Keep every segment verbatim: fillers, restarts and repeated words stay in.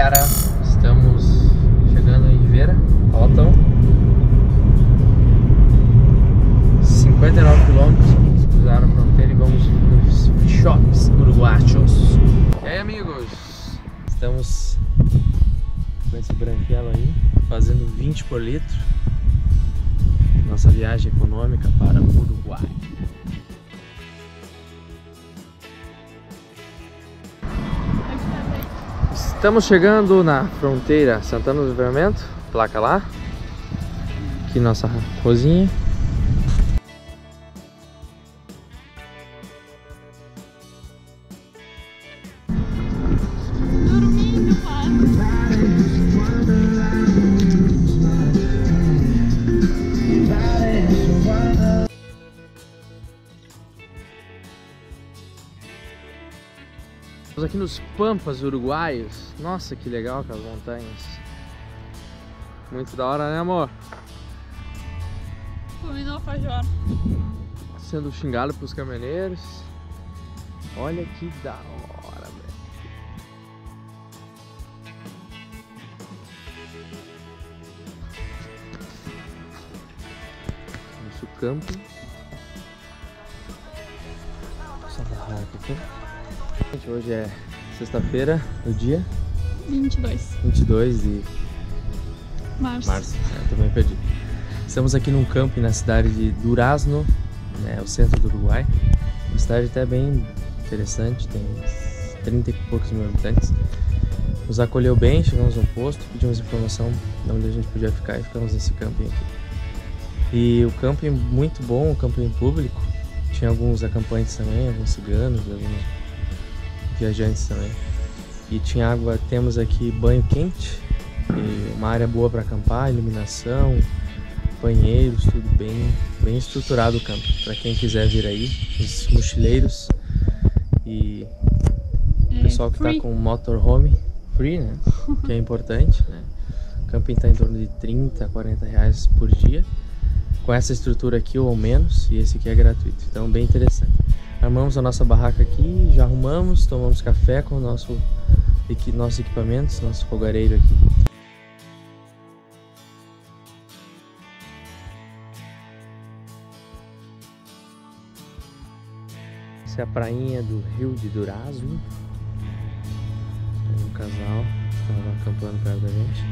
galera, estamos chegando em Rivera, Altão, cinquenta e nove quilômetros, vamos cruzar a fronteira e vamos nos shops uruguaios. E aí, amigos, estamos com esse branquelo aí, fazendo vinte por litro, nossa viagem econômica para o Uruguai. Estamos chegando na fronteira Santana do Livramento, placa lá. Aqui nossa cozinha. Estamos aqui nos Pampas uruguaios. Nossa, que legal aquelas montanhas. Muito da hora, né, amor? Comendo alfajor. Sendo xingado pelos caminhoneiros. Olha que da hora, velho. Nosso campo. Essa barraca aqui. Hoje é sexta-feira, o dia vinte e dois. vinte e dois de Março. março. É, também perdi. Estamos aqui num camping na cidade de Durazno, né, o centro do Uruguai. Uma cidade até bem interessante, tem trinta e poucos mil habitantes. Nos acolheu bem, chegamos no posto, pedimos informação de onde a gente podia ficar e ficamos nesse camping aqui. E o camping muito bom, o camping público. Tinha alguns acampantes também, alguns ciganos, alguns viajantes também. E tinha água, temos aqui banho quente, e uma área boa para acampar, iluminação, banheiros, tudo bem, bem estruturado o campo. Para quem quiser vir aí, os mochileiros e o é, pessoal que free. tá com motorhome, free, né? Que é importante, né? O camping tá em torno de trinta, quarenta reais por dia, com essa estrutura aqui ou menos, e esse aqui é gratuito, então bem interessante. Armamos a nossa barraca aqui, já arrumamos, tomamos café com o nosso, equi, nossos equipamentos, nosso fogareiro aqui. Essa é a prainha do Rio de Durazno. Tem um casal que estava acampando perto da gente.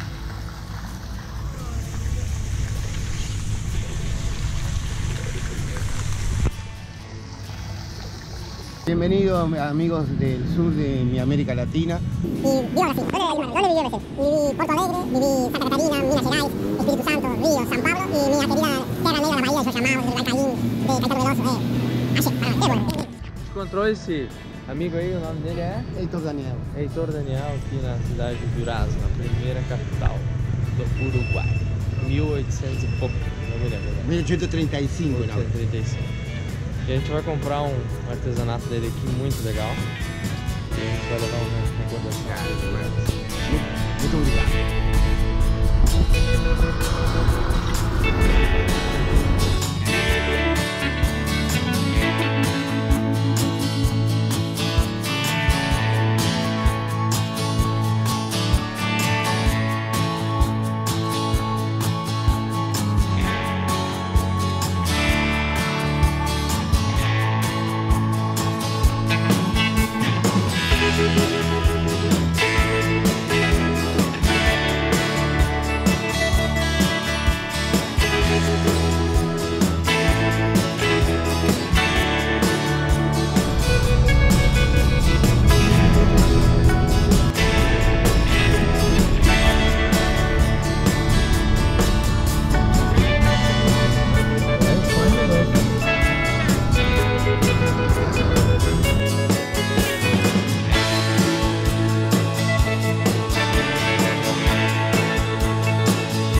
Bienvenidos amigos del sur de mi América Latina. Y vivo así, ¿dónde viví recién? Viví Porto Alegre, viví Santa Catarina, Minas Gerais, Espíritu Santo, Río, São Paulo y mi querida Terra Negra, la Bahía de Xoxamau, del Balcaín, de Caetano Veloso, eh. Achei, para, é bueno. Encontrou esse amigo aí, o nome dele é? Heitor Daniel. Heitor Daniel, aqui na cidade de Durazno, a primeira capital do Uruguai. mil e oitocentos e pouco, não me lembro. mil ochocientos treinta y cinco, mil oitocentos e trinta e cinco. E a gente vai comprar um artesanato dele aqui muito legal. E a gente vai levar uma recordação. Muito obrigado.